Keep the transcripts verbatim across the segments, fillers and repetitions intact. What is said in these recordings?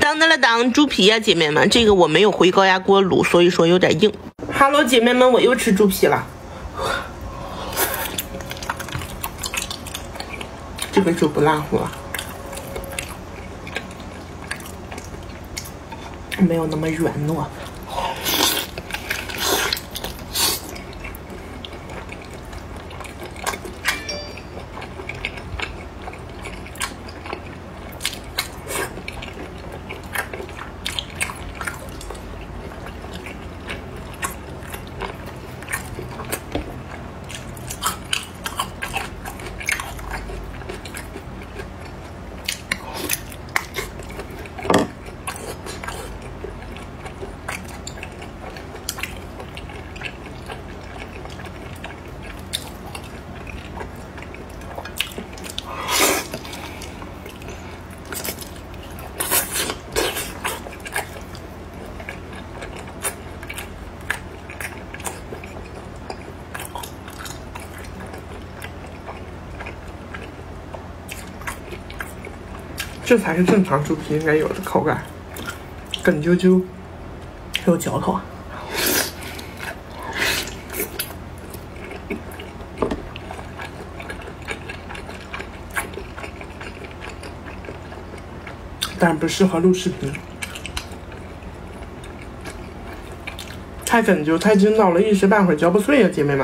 当当当当，猪皮呀、啊，姐妹们，这个我没有回高压锅卤，所以说有点硬。哈喽，姐妹们，我又吃猪皮了。这个就不烂乎了，没有那么软糯。这才是正常猪皮应该有的口感，梗啾啾，有嚼头。但不适合录视频，太梗啾，太筋道了，一时半会儿嚼不碎呀，姐妹们。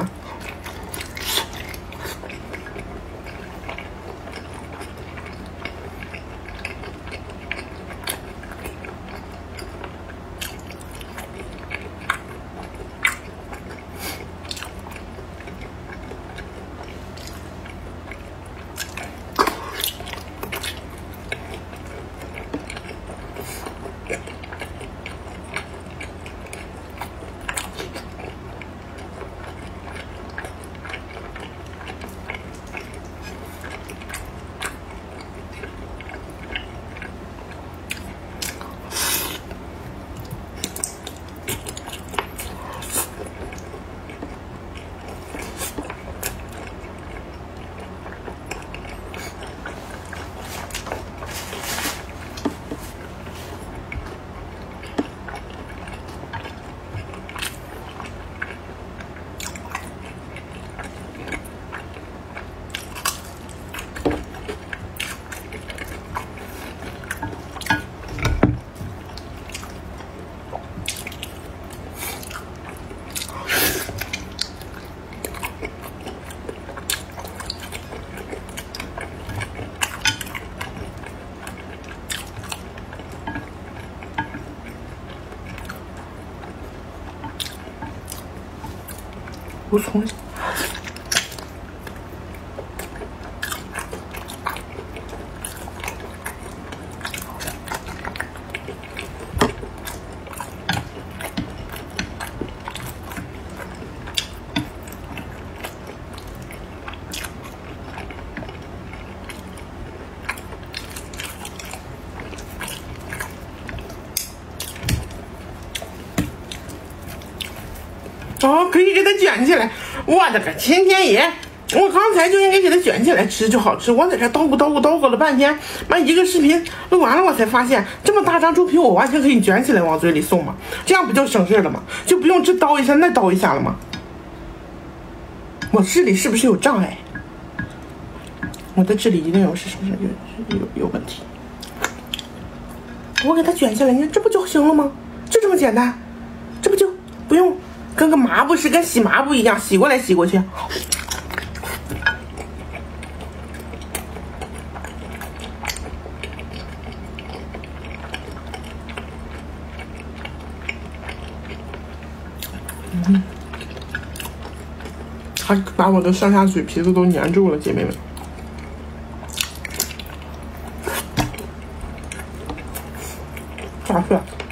不错。哦，可以给它卷起来！我的个亲天爷！我刚才就应该给它卷起来吃就好吃。我在这叨咕叨咕叨咕了半天，妈一个视频录完了，我才发现这么大张猪皮，我完全可以卷起来往嘴里送嘛，这样不就省事了吗？就不用这叨一下那叨一下了吗？我智力是不是有障碍？我的智力一定有是是不是有有有问题？我给它卷起来，你看这不就行了吗？就这么简单，这不就不用跟个抹布似的，跟洗抹布一样洗过来洗过去。嗯，还把我的上下嘴皮子都粘住了，姐妹们。炸出来。